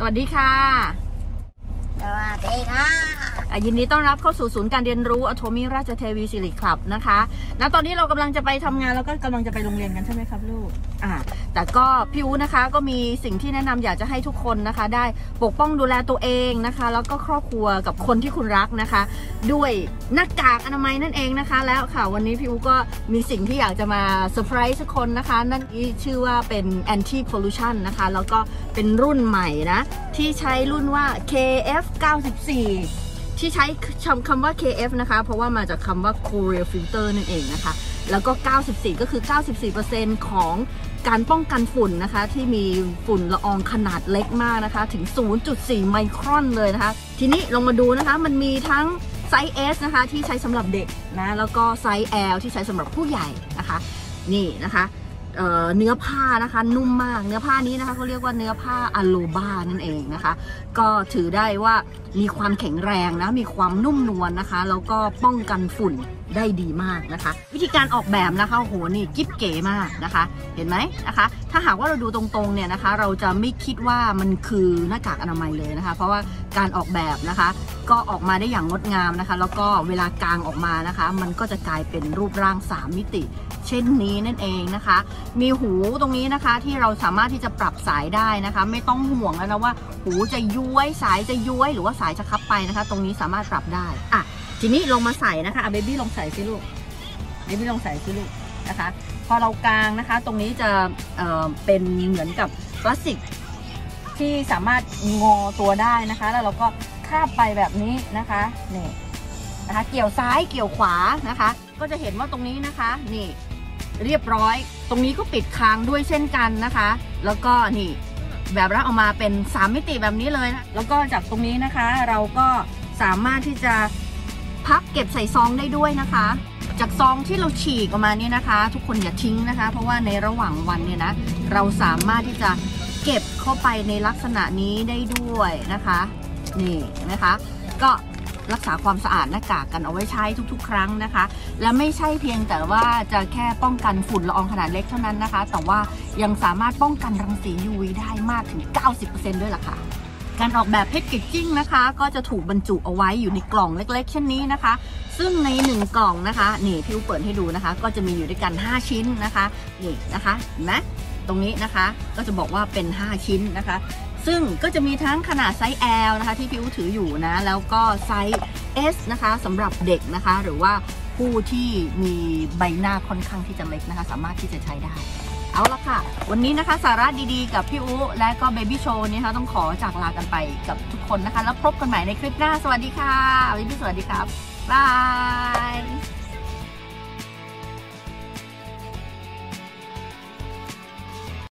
วัสดีค่ะสวัสดีค่ะยินดีต้อนรับเข้าสู่ศูนย์การเรียนรู้อโทมิราชเทวีสิริคลับนะคะณตอนนี้เรากำลังจะไปทำงานแล้วก็กำลังจะไปโรงเรียนกันใช่ไหมครับลูกแต่ก็พี่อู๋นะคะก็มีสิ่งที่แนะนำอยากจะให้ทุกคนนะคะได้ปกป้องดูแลตัวเองนะคะแล้วก็ครอบครัวกับคนที่คุณรักนะคะด้วยหน้ากากอนามัยนั่นเองนะคะแล้วค่ะวันนี้พี่อู๋ก็มีสิ่งที่อยากจะมาเซอร์ไพรส์ทุกคนนะคะนั่นชื่อว่าเป็น anti pollution นะคะแล้วก็เป็นรุ่นใหม่นะที่ใช้รุ่นว่า KF94ที่ใช้คำว่า KF นะคะเพราะว่ามาจากคำว่า Korea Filter นั่นเองนะคะแล้วก็94ก็คือ 94% ของการป้องกันฝุ่นนะคะที่มีฝุ่นละอองขนาดเล็กมากนะคะถึง 0.4 ไมครอนเลยนะคะทีนี้ลองมาดูนะคะมันมีทั้งไซส์ S นะคะที่ใช้สำหรับเด็กนะแล้วก็ไซส์ L ที่ใช้สำหรับผู้ใหญ่นะคะนี่นะคะเนื้อผ้านะคะนุ่มมากเนื้อผ้านี้นะคะเขาเรียกว่าเนื้อผ้าอะโลบานั่นเองนะคะก็ถือได้ว่ามีความแข็งแรงนะมีความนุ่มนวลนะคะแล้วก็ป้องกันฝุ่นได้ดีมากนะคะวิธีการออกแบบนะคะโหนี่กิ๊บเก๋มากนะคะเห็นไหมนะคะถ้าหากว่าเราดูตรงๆเนี่ยนะคะเราจะไม่คิดว่ามันคือหน้ากากอนามัยเลยนะคะเพราะว่าการออกแบบนะคะก็ออกมาได้อย่างงดงามนะคะแล้วก็เวลากางออกมานะคะมันก็จะกลายเป็นรูปร่าง3มิติเช่นนี้นั่นเองนะคะมีหูตรงนี้นะคะที่เราสามารถที่จะปรับสายได้นะคะไม่ต้องห่วงแล้วนะว่าหูจะย้วยสายจะย้วยหรือว่าสายจะคับไปนะคะตรงนี้สามารถปรับได้ทีนี้ลองมาใส่นะคะเบบี้ลองใส่สิลูกเบบี้ลองใส่สิลูกนะคะพอเรากางนะคะตรงนี้จะเป็นเหมือนกับพลาสติกที่สามารถงอตัวได้นะคะแล้วเราก็คาบไปแบบนี้นะคะนี่นะคะเกี่ยวซ้ายเกี่ยวขวานะคะก็จะเห็นว่าตรงนี้นะคะนี่เรียบร้อยตรงนี้ก็ปิดค้างด้วยเช่นกันนะคะแล้วก็นี่แบบร่างออกมาเป็น3มิติแบบนี้เลยนะแล้วก็จากตรงนี้นะคะเราก็สามารถที่จะพับเก็บใส่ซองได้ด้วยนะคะจากซองที่เราฉีกออกมานี่นะคะทุกคนอย่าทิ้งนะคะเพราะว่าในระหว่างวันเนี่ยนะเราสามารถที่จะเก็บเข้าไปในลักษณะนี้ได้ด้วยนะคะนี่นะคะก็รักษาความสะอาดหน้ากากกันเอาไว้ใช้ทุกๆครั้งนะคะและไม่ใช่เพียงแต่ว่าจะแค่ป้องกันฝุ่นละอองขนาดเล็กเท่านั้นนะคะแต่ว่ายังสามารถป้องกันรังสี UV ได้มากถึง 90% ด้วยล่ะค่ะการออกแบบแพ็กเกจจิ้งนะคะก็จะถูกบรรจุเอาไว้อยู่ในกล่องเล็กๆเช่นนี้นะคะซึ่งใน1กล่องนะคะนี่พี่เปิดให้ดูนะคะก็จะมีอยู่ด้วยกัน5ชิ้นนะคะนี่นะคะเห็นไหมตรงนี้นะคะก็จะบอกว่าเป็น5ชิ้นนะคะซึ่งก็จะมีทั้งขนาดไซส์ L นะคะที่พี่อู๋ถืออยู่นะแล้วก็ไซส์ S นะคะสำหรับเด็กนะคะหรือว่าผู้ที่มีใบหน้าค่อนข้างที่จะเล็กนะคะสามารถที่จะใช้ได้เอาละค่ะวันนี้นะคะสาระดีๆกับพี่อู๋และก็เบบี้โชว์นี้นะคะต้องขอจากลากันไปกับทุกคนนะคะแล้วพบกันใหม่ในคลิปหน้าสวัสดีค่ะเบบี้สวัสดีครับบาย